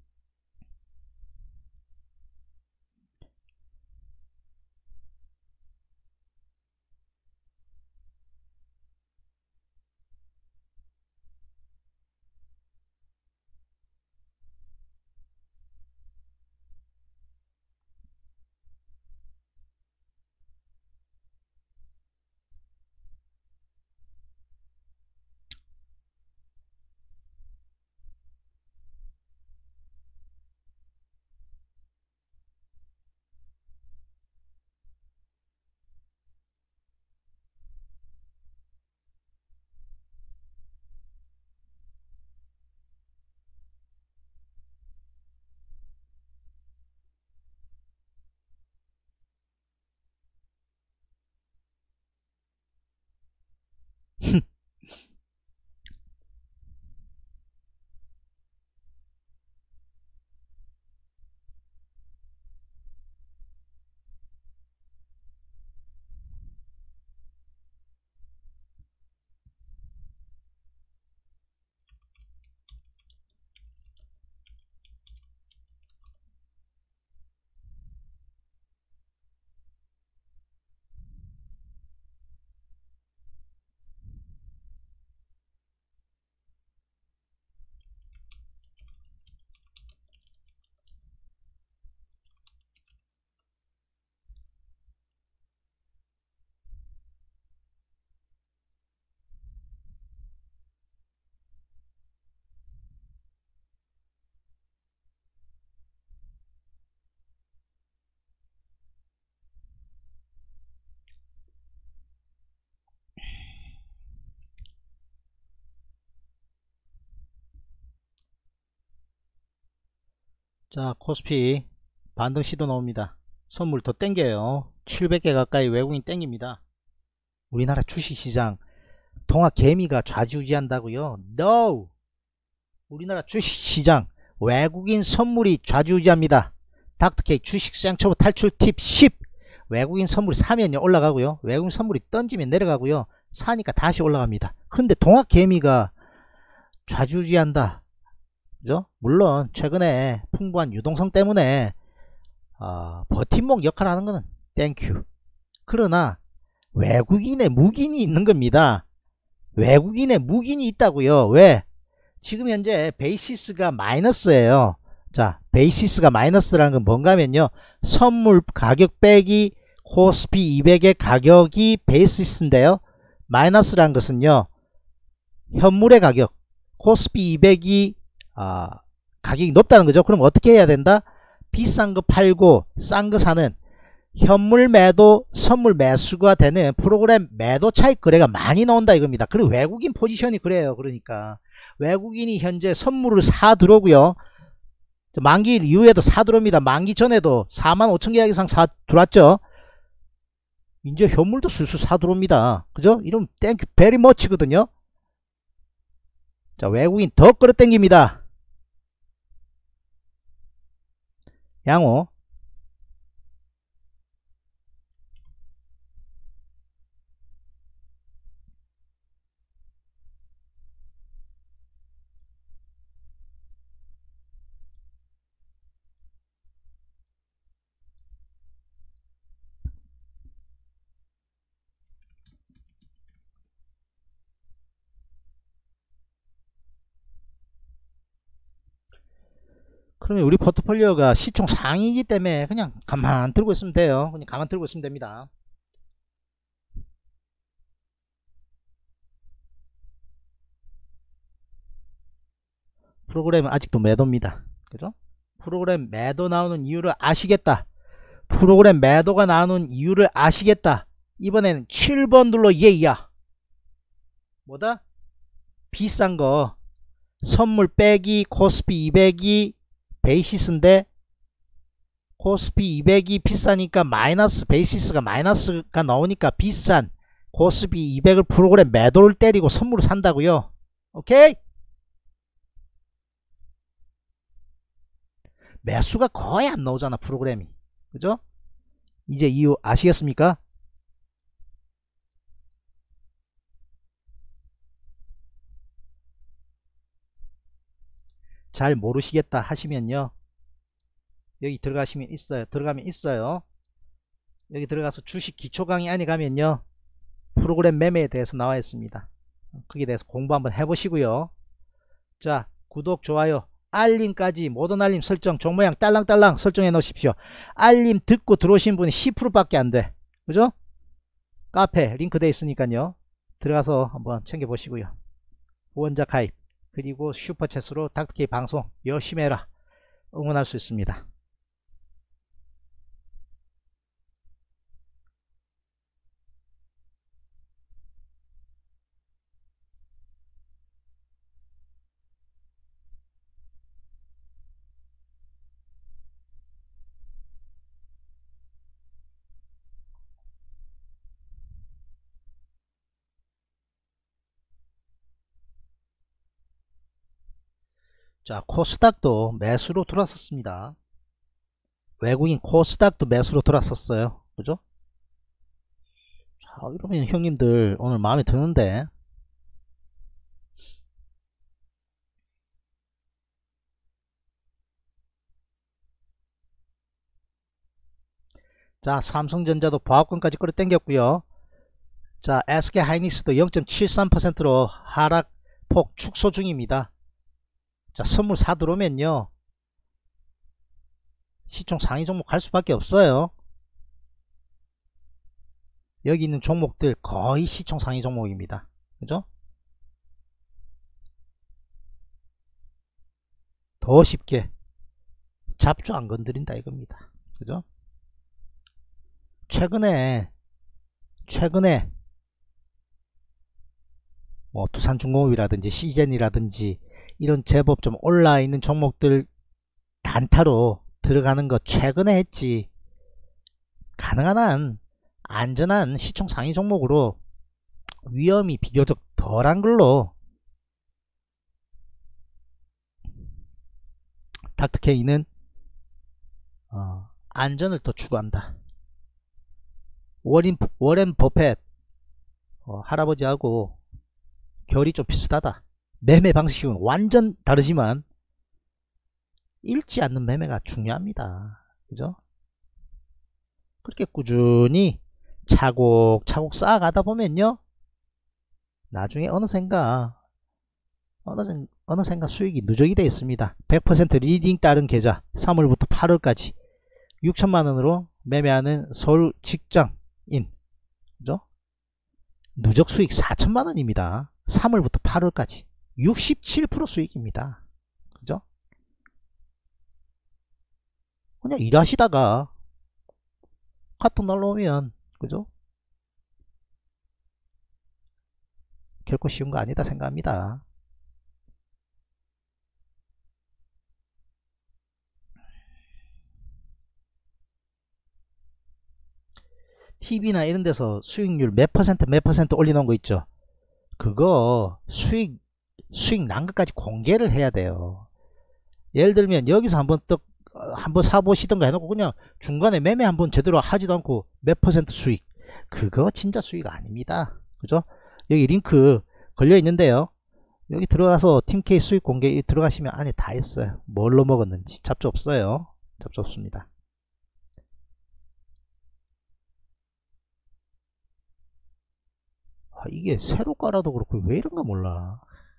자, 코스피 반등 시도 나옵니다. 선물 더 땡겨요. 칠백 개 가까이 외국인 땡깁니다. 우리나라 주식시장 동학개미가 좌지우지한다고요? No! 우리나라 주식시장 외국인 선물이 좌지우지합니다. 닥터케이 주식 생초보 탈출 팁 십. 외국인 선물이 사면요 올라가고요, 외국인 선물이 던지면 내려가고요, 사니까 다시 올라갑니다. 그런데 동학개미가 좌지우지한다, 그죠? 물론 최근에 풍부한 유동성 때문에 어, 버팀목 역할을 하는 것은 땡큐. 그러나 외국인의 묵인이 있는 겁니다. 외국인의 묵인이 있다고요. 왜? 지금 현재 베이시스가 마이너스예요. 자, 베이시스가 마이너스라는 건 뭔가 하면요, 선물 가격 빼기 코스피 이백의 가격이 베이시스인데요, 마이너스라는 것은요 현물의 가격, 코스피 이백이 아, 가격이 높다는 거죠. 그럼 어떻게 해야 된다? 비싼 거 팔고 싼 거 사는 현물 매도 선물 매수가 되는 프로그램 매도 차익 거래가 많이 나온다 이겁니다. 그리고 외국인 포지션이 그래요. 그러니까 외국인이 현재 선물을 사 들어오고요, 만기 이후에도 사 들어옵니다. 만기 전에도 사만 오천 계약 이상 사 들어왔죠. 이제 현물도 술술 사 들어옵니다. 그죠? 이러면 땡큐 베리 머치거든요. 자, 외국인 더 끌어당깁니다. 양호. 그러면 우리 포트폴리오가 시총 상위이기 때문에 그냥 가만 들고 있으면 돼요. 그냥 가만 들고 있으면 됩니다. 프로그램은 아직도 매도입니다. 그죠? 프로그램 매도 나오는 이유를 아시겠다. 프로그램 매도가 나오는 이유를 아시겠다. 이번에는 칠 번 눌러 예이야. 뭐다? 비싼 거 선물 빼기 코스피 이백이 베이시스인데, 코스피 이백이 비싸니까 마이너스, 베이시스가 마이너스가 나오니까 비싼 코스피 이백을 프로그램 매도를 때리고 선물을 산다고요. 오케이? 매수가 거의 안 나오잖아, 프로그램이. 그죠? 이제 이유 아시겠습니까? 잘 모르시겠다 하시면요, 여기 들어가시면 있어요. 들어가면 있어요. 여기 들어가서 주식 기초 강의 안에 가면요, 프로그램 매매에 대해서 나와 있습니다. 거기에 대해서 공부 한번 해보시고요. 자, 구독, 좋아요, 알림까지 모든 알림 설정 종모양 딸랑딸랑 설정해 놓으십시오. 알림 듣고 들어오신 분이 십 퍼센트 밖에 안 돼. 그죠? 카페 링크 돼 있으니까요, 들어가서 한번 챙겨 보시고요. 후원자 가입, 그리고 슈퍼챗으로 닥터케이 방송 열심히 해라 응원할 수 있습니다. 자, 코스닥도 매수로 돌아섰습니다. 외국인 코스닥도 매수로 돌아섰어요. 그죠? 자, 이러면 형님들 오늘 마음에 드는데, 자, 삼성전자도 보합권까지 끌어당겼고요. 자, 에스케이하이닉스도 영 점 칠삼 퍼센트로 하락폭 축소 중입니다. 자, 선물 사 들어오면요, 시총 상위 종목 갈 수밖에 없어요. 여기 있는 종목들 거의 시총 상위 종목입니다. 그죠? 더 쉽게 잡주 안 건드린다 이겁니다. 그죠? 최근에 최근에 뭐 두산중공업이라든지 시젠이라든지 이런 제법 좀 올라 있는 종목들 단타로 들어가는 거 최근에 했지, 가능한 한 안전한 시총 상위 종목으로 위험이 비교적 덜한 걸로 닥터케이는 어, 안전을 더 추구한다. 워린, 워렌 버펫 어, 할아버지하고 결이 좀 비슷하다. 매매 방식은 완전 다르지만 잃지 않는 매매가 중요합니다. 그죠? 그렇게 꾸준히 차곡차곡 쌓아가다 보면요, 나중에 어느샌가 어느, 어느샌가 수익이 누적이 되어 있습니다. 백 퍼센트 리딩 따른 계좌 삼월부터 팔월까지 육천만원으로 매매하는 서울 직장인, 그죠? 누적 수익 사천만원입니다. 삼월부터 팔월까지 육십칠 퍼센트 수익입니다. 그죠? 그냥 일하시다가 카톡 날라오면, 그죠? 결코 쉬운 거 아니다 생각합니다. 티비나 이런 데서 수익률 몇 퍼센트 몇 퍼센트 올려놓은 거 있죠? 그거 수익 수익 난 것까지 공개를 해야 돼요. 예를 들면 여기서 한번 또 한번 사보시던가 해놓고 그냥 중간에 매매 한번 제대로 하지도 않고 몇 퍼센트 수익, 그거 진짜 수익 아닙니다. 그죠? 여기 링크 걸려 있는데요, 여기 들어가서 팀K 수익 공개 들어가시면 안에 다 있어요. 뭘로 먹었는지. 잡조 없어요. 잡조 없습니다. 아, 이게 새로 깔아도 그렇고 왜 이런가 몰라.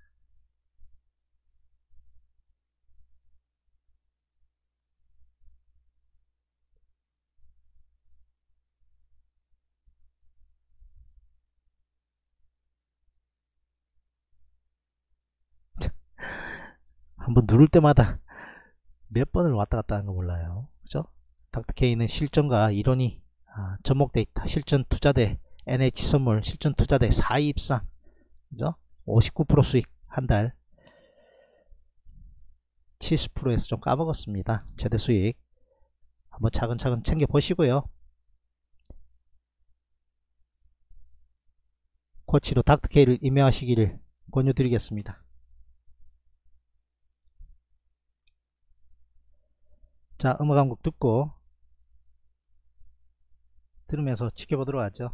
한번 누를 때마다 몇 번을 왔다 갔다 하는 거 몰라요. 그죠? 닥터케이는 실전과 이론이 아, 접목돼 있다. 실전 투자대 엔에이치선물 실전 투자대 사 위 입상, 그죠? 오십구 퍼센트 수익 한 달 칠십 퍼센트에서 좀 까먹었습니다. 최대 수익 한번 차근차근 챙겨 보시고요. 코치로 닥터케이를 임명하시기를 권유드리겠습니다. 자, 음악 한 곡 듣고 들으면서 지켜보도록 하죠.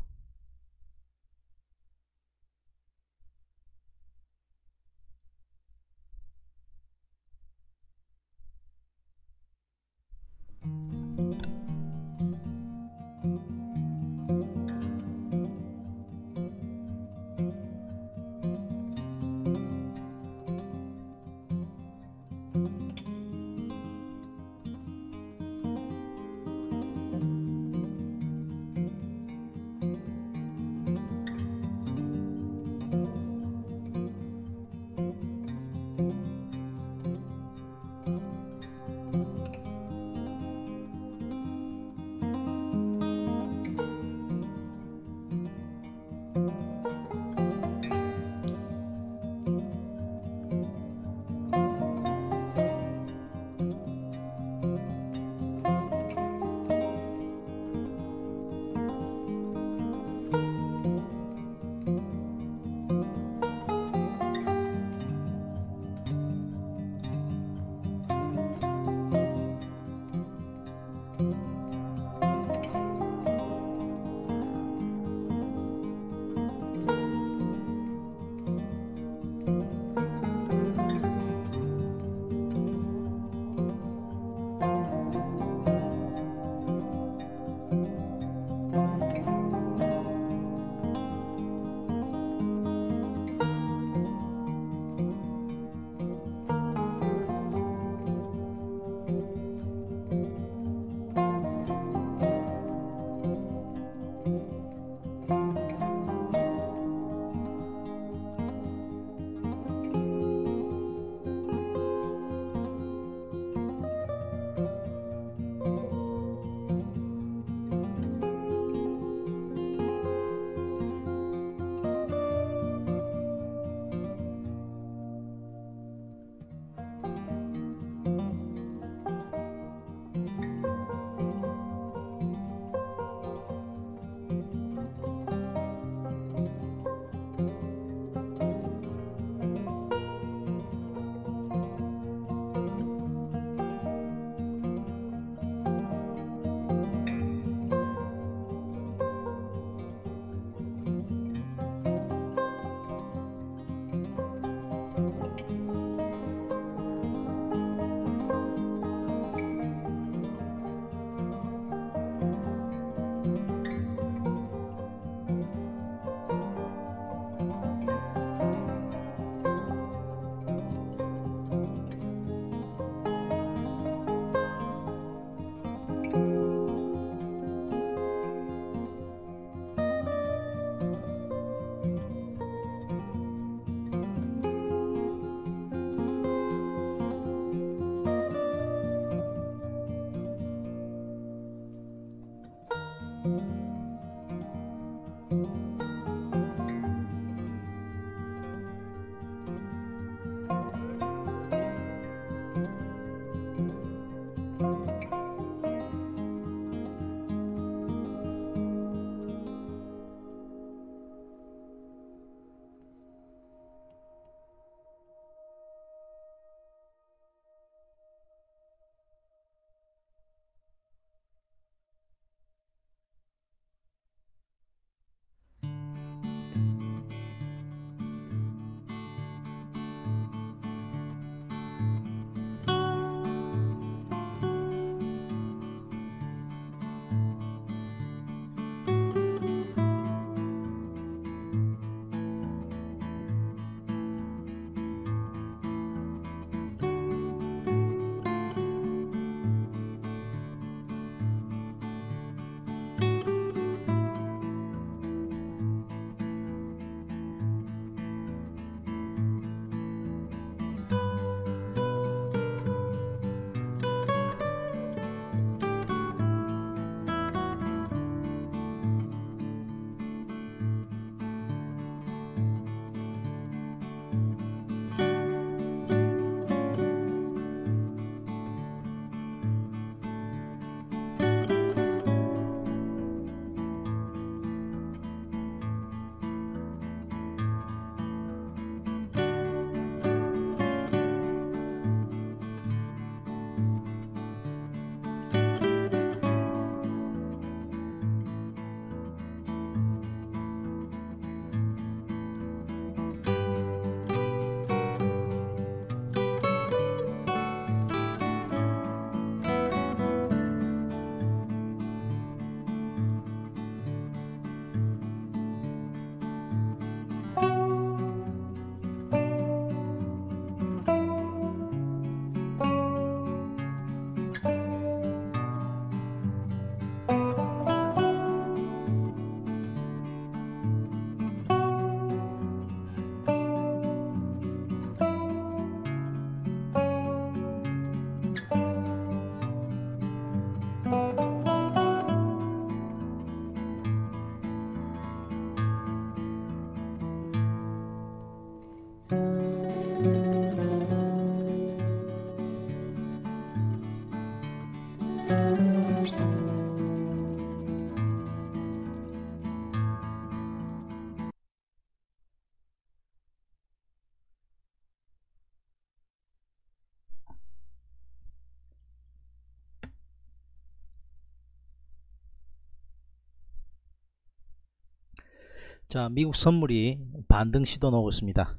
자, 미국 선물이 반등 시도 나오고 있습니다.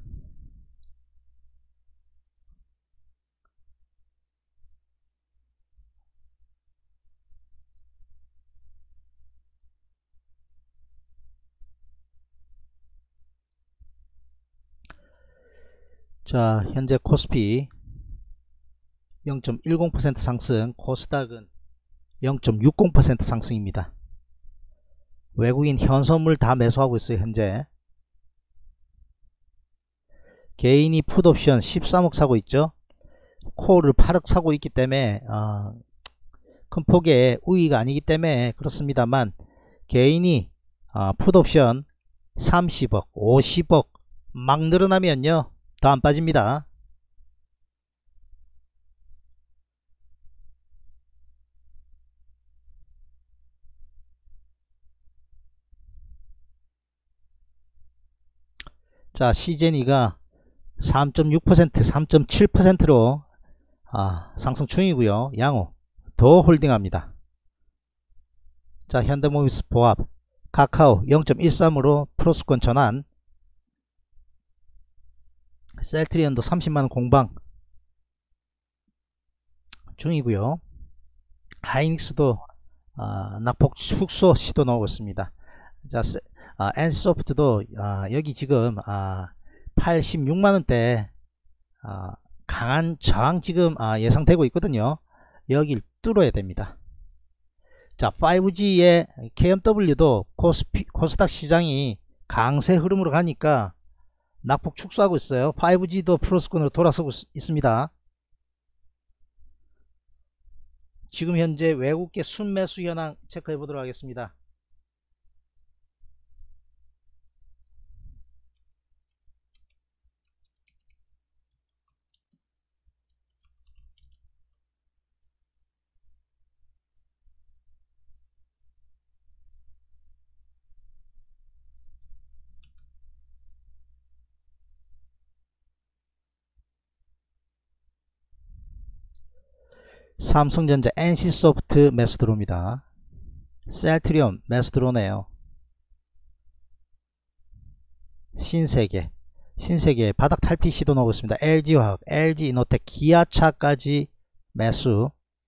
자, 현재 코스피 영 점 일공 퍼센트 상승, 코스닥은 영 점 육공 퍼센트 상승입니다. 외국인 현선물 다 매수하고 있어요. 현재 개인이 풋옵션 십삼억 사고 있죠. 콜을 팔억 사고 있기 때문에 어, 큰 폭의 우위가 아니기 때문에 그렇습니다만, 개인이 어, 풋옵션 삼십억 오십억 막 늘어나면요 더 안 빠집니다. 자, 시제니가 삼 점 육 퍼센트 삼 점 칠 퍼센트로 아, 상승 중이고요. 양호 더 홀딩합니다. 자, 현대모비스 보합 카카오 영 점 일삼으로 플러스권 전환, 셀트리온도 삼십만원 공방 중이고요. 하이닉스도 아, 낙폭 축소 시도 나오고 있습니다. 자, 아, 엔씨소프트도 아, 여기 지금 아, 팔십육만원대 아, 강한 저항 지금 아, 예상되고 있거든요. 여길 뚫어야 됩니다. 자, 파이브지의 케이엠더블유도 코스피, 코스닥 시장이 강세 흐름으로 가니까 낙폭 축소하고 있어요. 파이브지도 플러스권으로 돌아서고 있습니다. 지금 현재 외국계 순매수 현황 체크해 보도록 하겠습니다. 삼성전자, 엔씨소프트 매수 들어옵니다. 셀트리온 매수 들어오네요. 신세계 신세계 바닥 탈피 시도 나오고 있습니다. 엘지화학, 엘지이노텍, 기아차까지 매수.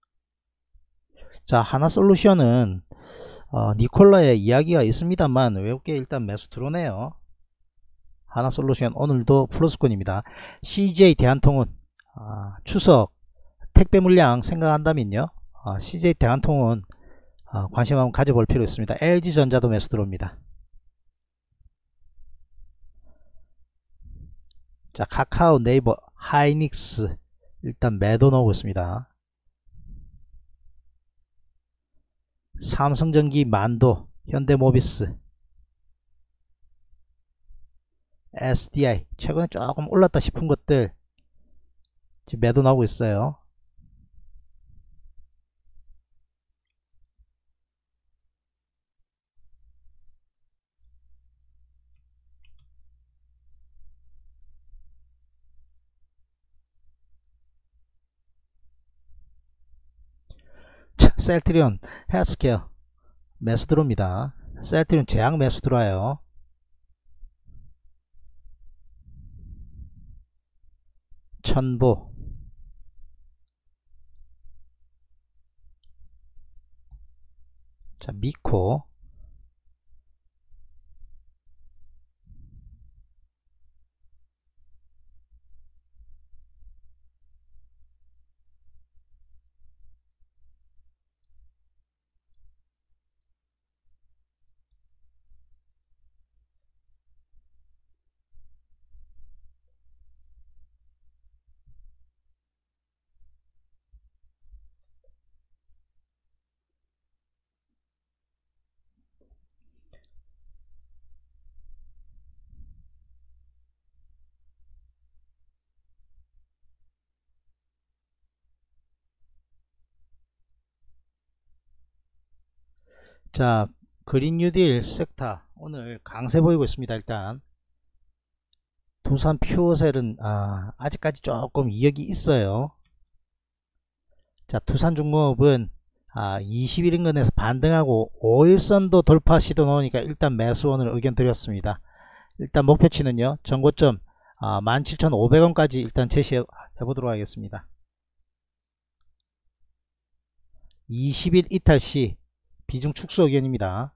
자, 하나솔루션은 어, 니콜라의 이야기가 있습니다만 외국계 일단 매수 들어오네요. 하나솔루션 오늘도 플러스권입니다. 씨제이 대한통운 아, 추석 택배 물량 생각한다면요 아, 씨제이 대한통운 아, 관심 한번 가져볼 필요 있습니다. 엘지전자도 매수 들어옵니다. 자, 카카오, 네이버, 하이닉스 일단 매도 나오고 있습니다. 삼성전기, 만도, 현대모비스, 에스디아이 최근에 조금 올랐다 싶은 것들 지금 매도 나오고 있어요. 셀트리온 헬스케어 매수 들어옵니다. 셀트리온 제약 매수 들어와요. 천보, 자, 미코, 자, 그린 뉴딜 섹터 오늘 강세 보이고 있습니다. 일단 두산 퓨어셀은 아, 아직까지 조금 이역이 있어요. 자, 두산중공업은 아, 이십 일 인근에서 반등하고 오 일선도 돌파 시도 나오니까 일단 매수원을 의견 드렸습니다. 일단 목표치는요, 전고점 아, 만 칠천오백 원까지 일단 제시해 보도록 하겠습니다. 이십 일 이탈 시 비중 축소 의견입니다.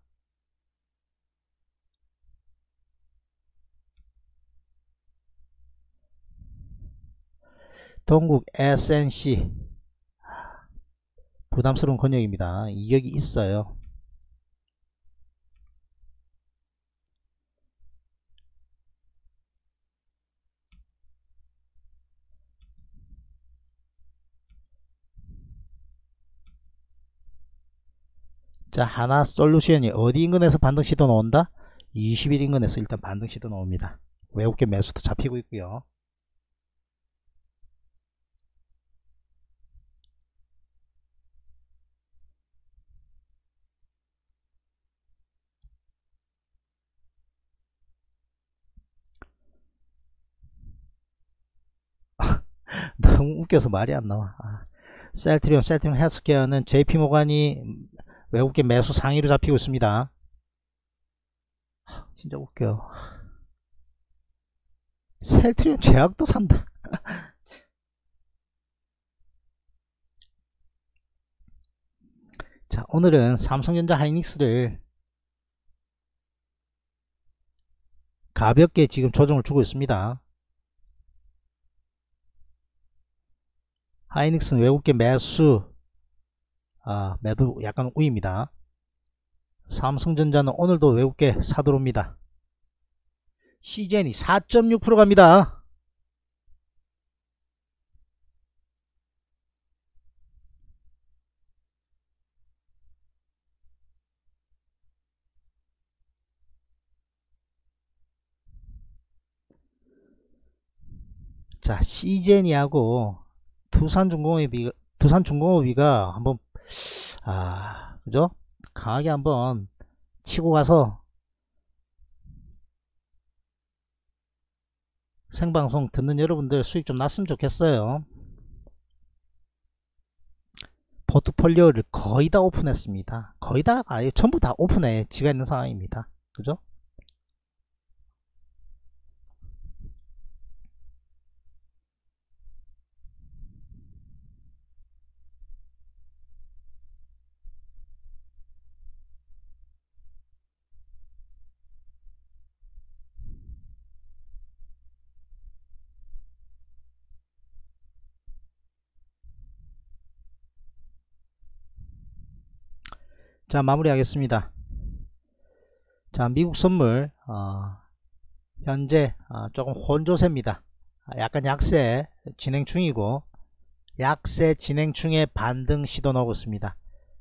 동국 에스엔씨 부담스러운 권역입니다. 이격이 있어요. 자, 하나솔루션이 어디 인근에서 반등 시도 나온다? 이십 일 인근에서 일단 반등 시도 나옵니다. 외국계 매수도 잡히고 있고요. 너무 웃겨서 말이 안 나와. 아, 셀트리온, 셀트리온 헬스케어는 제이피모간이 외국계 매수 상위로 잡히고 있습니다. 진짜 웃겨. 셀트리온 제약도 산다. 자, 오늘은 삼성전자 하이닉스를 가볍게 지금 조정을 주고 있습니다. 하이닉스는 외국계 매수 아, 매도 약간 우입니다. 삼성전자는 오늘도 외국계 사들어옵니다. 씨지엔이 사 점 육 퍼센트 갑니다. 자, 씨지엔이하고 두산중공업이 두산중공업이가 한번 아, 그죠? 강하게 한번 치고 가서 생방송 듣는 여러분들 수익 좀 났으면 좋겠어요. 포트폴리오를 거의 다 오픈했습니다. 거의 다 아예 전부 다 오픈해 지가 있는 상황입니다. 그죠? 자, 마무리하겠습니다. 자, 미국 선물 어, 현재 어, 조금 혼조세입니다. 약간 약세 진행 중이고 약세 진행 중에 반등 시도 나오고 있습니다.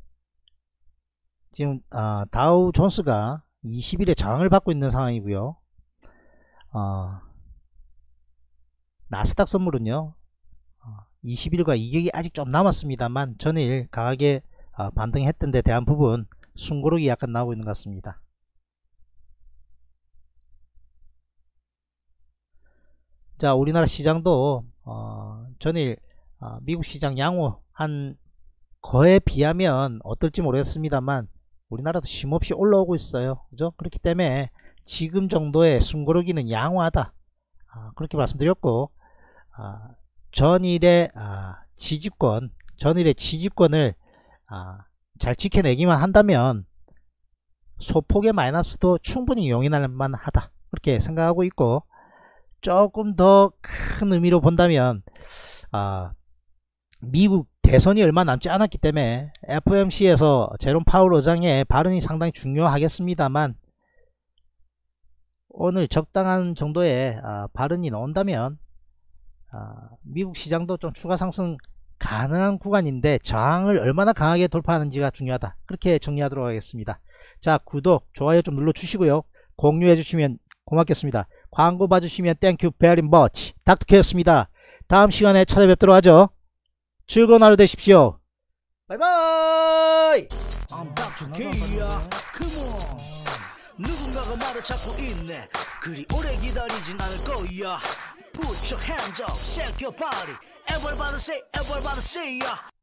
지금 어, 다우 존스가 이십 일에 저항을 받고 있는 상황이고요. 어, 나스닥 선물은요 어, 이십 일과 이격이 아직 좀 남았습니다만 전일 강하게 어, 반등했던 데 대한 부분 숨고르기 약간 나오고 있는 것 같습니다. 자, 우리나라 시장도 어, 전일 어, 미국 시장 양호 한 거에 비하면 어떨지 모르겠습니다만 우리나라도 쉼없이 올라오고 있어요. 그죠? 그렇기 때문에 지금 정도의 숨고르기는 양호하다. 아, 그렇게 말씀드렸고 아, 전일의 아, 지지권 전일의 지지권을 아, 잘 지켜내기만 한다면 소폭의 마이너스도 충분히 용인할 만하다 그렇게 생각하고 있고, 조금 더 큰 의미로 본다면 아, 미국 대선이 얼마 남지 않았기 때문에 에프오엠씨에서 제롬 파월 의장의 발언이 상당히 중요하겠습니다만 오늘 적당한 정도의 아, 발언이 나온다면 아, 미국 시장도 좀 추가 상승 가능한 구간인데 저항을 얼마나 강하게 돌파하는지가 중요하다 그렇게 정리하도록 하겠습니다. 자, 구독 좋아요 좀 눌러 주시고요, 공유해 주시면 고맙겠습니다. 광고 봐주시면 땡큐 베리 머치. 닥터케였습니다. 다음 시간에 찾아뵙도록 하죠. 즐거운 하루 되십시오. 바이바이. I'm 닥터 K야. Come on. 누군가가 말을 찾고 있네. 그리 오래 기다리진 않을 거야. Put your hands up, shake your body. Everybody say, everybody say, yeah.